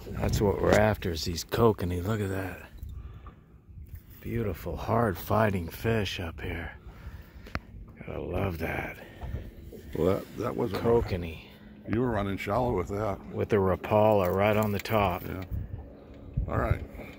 That's what we're after, is these kokanee. Look at that. Beautiful, hard-fighting fish up here. I love that. Well, that was a kokanee. You were running shallow with that. With the Rapala right on the top. Yeah. All right.